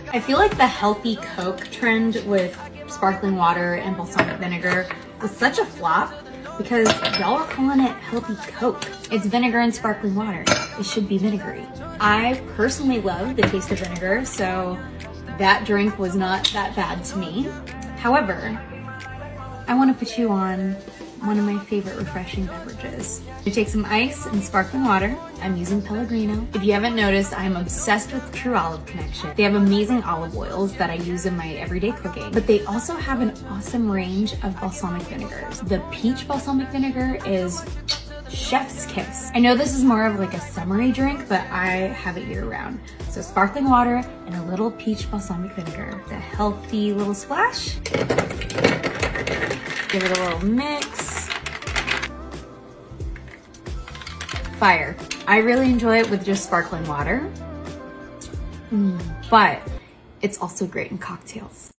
I feel like the healthy Coke trend with sparkling water and balsamic vinegar was such a flop because y'all are calling it healthy Coke. It's vinegar and sparkling water. It should be vinegary. I personally love the taste of vinegar, so that drink was not that bad to me. However, I want to put you on one of my favorite refreshing beverages. I take some ice and sparkling water. I'm using Pellegrino. If you haven't noticed, I'm obsessed with True Olive Connection. They have amazing olive oils that I use in my everyday cooking, but they also have an awesome range of balsamic vinegars. The peach balsamic vinegar is chef's kiss. I know this is more of like a summery drink, but I have it year round. So sparkling water and a little peach balsamic vinegar. The healthy little splash. Give it a little mix. Fire. I really enjoy it with just sparkling water, but it's also great in cocktails.